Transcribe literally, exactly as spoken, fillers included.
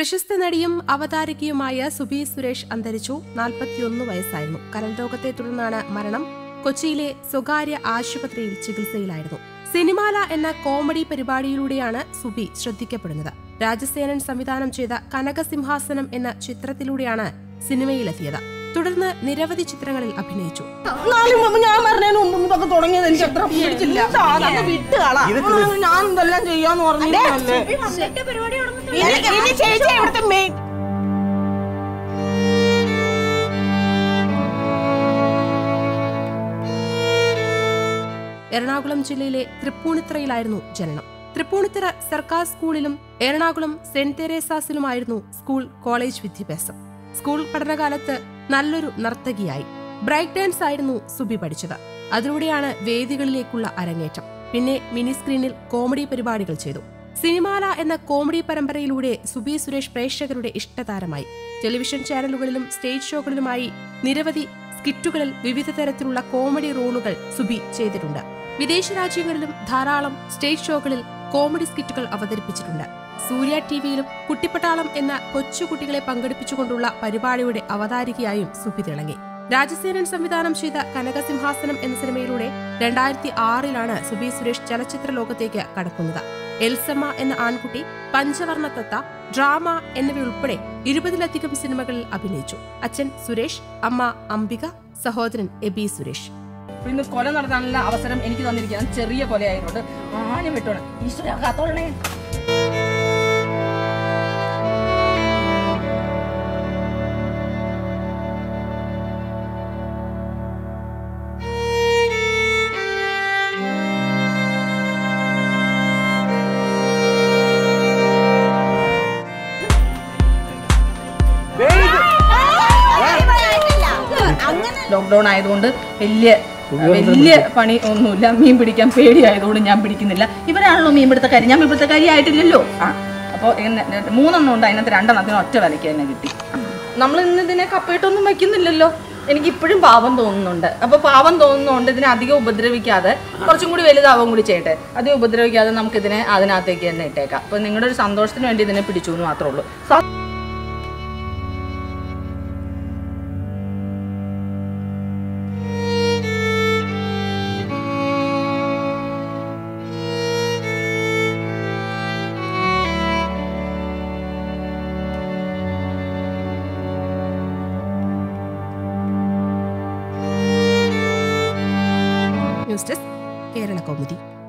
പ്രശസ്ത നടിയും അവതാരകയുമായ സുബി സുരേഷ് അന്തരിച്ചു. നാൽപ്പത്തിയൊന്ന് വയസ്സായിരുന്നു. കരൾ രോഗത്തെ തുടർന്നാണ് മരണം. കൊച്ചിയിലെ സ്വകാര്യ ആശുപത്രിയിൽ ചികിത്സയിലായിരുന്നു. സിനിമാല എന്ന കോമഡി പരിപാടിയിലൂടെയാണ് സുബി ശ്രദ്ധിക്കപ്പെടുന്നത്. രാജസേനൻ സംവിധാനം ചെയ്ത കനകസിംഹാസനം എന്ന ചിത്രത്തിലൂടെയാണ് സിനിമയിലെത്തിയത്. തുടർന്ന് നിരവധി ചിത്രങ്ങളിൽ അഭിനയിച്ചു. എറണാകുളം ജില്ലയിലെ തൃപ്പൂണിത്തുറയിലായിരുന്നു ജനനം. തൃപ്പൂണിത്തുറ സർക്കാർ സ്കൂളിലും എറണാകുളം സെന്റ് തെരേസാസിലുമായിരുന്നു സ്കൂൾ കോളേജ് വിദ്യാഭ്യാസം. സ്കൂൾ പഠനകാലത്ത് നല്ലൊരു നർത്തകിയായി. ബ്രേക്ക് ഡാൻസ് ആയിരുന്നു സുബി പഠിച്ചത്. അതിലൂടെയാണ് വേദികളിലേക്കുള്ള അരങ്ങേറ്റം. പിന്നെ മിനി സ്ക്രീനിൽ കോമഡി പരിപാടികൾ ചെയ്തു. സിനിമാല എന്ന കോമഡി പരമ്പരയിലൂടെ സുബി സുരേഷ് പ്രേക്ഷകരുടെ ഇഷ്ടതാരമായി. ടെലിവിഷൻ ചാനലുകളിലും സ്റ്റേജ് ഷോകളിലുമായി നിരവധി സ്കിറ്റുകളിൽ വിവിധ തരത്തിലുള്ള കോമഡി റോളുകൾ സുബി ചെയ്തിട്ടുണ്ട്. വിദേശ രാജ്യങ്ങളിലും ധാരാളം സ്റ്റേജ് ഷോകളിൽ കോമഡി സ്കിറ്റുകൾ അവതരിപ്പിച്ചിട്ടുണ്ട്. സൂര്യ ടിവിയിലും കുട്ടിപ്പട്ടാളം എന്ന കൊച്ചുകുട്ടികളെ പങ്കെടുപ്പിച്ചുകൊണ്ടുള്ള പരിപാടിയുടെ അവതാരികയായും സുബി തിളങ്ങി. രാജസേനൻ സംവിധാനം ചെയ്ത കനകസിംഹാസനം എന്ന സിനിമയിലൂടെ രണ്ടായിരത്തി ആറിലാണ് സുബി സുരേഷ് ചലച്ചിത്ര ലോകത്തേക്ക് കടക്കുന്നത്. എൽസമ്മ എന്ന ആൺകുട്ടി, പഞ്ചവർണ്ണ തത്ത, ഡ്രാമ എന്നിവയുൾപ്പെടെ ഇരുപതിലധികം സിനിമകളിൽ അഭിനയിച്ചു. അച്ഛൻ സുരേഷ്, അമ്മ അംബിക, സഹോദരൻ എബി സുരേഷ്. ഇന്ന് കൊല നടത്താനുള്ള അവസരം എനിക്ക് തന്നിരിക്കുന്നത് ചെറിയ കൊലയായതുകൊണ്ട് ആഞ്ഞു വിട്ടോണം. ഈശ്വര കാത്തോളണേ. ലോക്ക്ഡൌൺ ആയതുകൊണ്ട് വലിയ വലിയ പണി ഒന്നുമില്ല. മീൻ പിടിക്കാൻ പേടിയായതുകൊണ്ട് ഞാൻ പിടിക്കുന്നില്ല. ഇവരാണല്ലോ മീൻ പിടുത്തക്കാരി. ഞാൻ മീൻ പിടുത്തക്കാരി ആയിട്ടില്ലല്ലോ. ആ അപ്പോൾ മൂന്നെണ്ണം ഉണ്ട്. അതിനകത്ത് രണ്ടെണ്ണത്തിന് ഒറ്റ വിലയ്ക്ക് തന്നെ കിട്ടി. നമ്മൾ ഇന്ന് ഇതിനെ കപ്പയിട്ടൊന്നും വയ്ക്കുന്നില്ലല്ലോ. എനിക്ക് ഇപ്പോഴും പാവം തോന്നുന്നുണ്ട്. അപ്പോൾ പാവം തോന്നുന്നതുകൊണ്ട് ഇതിനെ അധികം ഉപദ്രവിക്കാതെ കുറച്ചും കൂടി വലുതാവും കൂടി ചെയ്യട്ടെ. അധികം ഉപദ്രവിക്കാതെ നമുക്കിതിനെ അതിനകത്തേക്ക് തന്നെ ഇട്ടേക്കാം. അപ്പോൾ നിങ്ങളുടെ ഒരു സന്തോഷത്തിന് വേണ്ടി ഇതിനെ പിടിച്ചു എന്ന് മാത്രമേ ഉള്ളൂ. News desk Kerala Kaumudi.